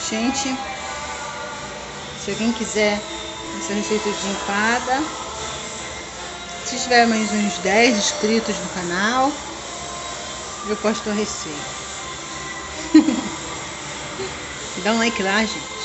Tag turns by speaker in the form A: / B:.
A: Gente, se alguém quiser essa receita de empada, se tiver mais uns 10 inscritos no canal, eu posto a receita. Dá um like lá, gente.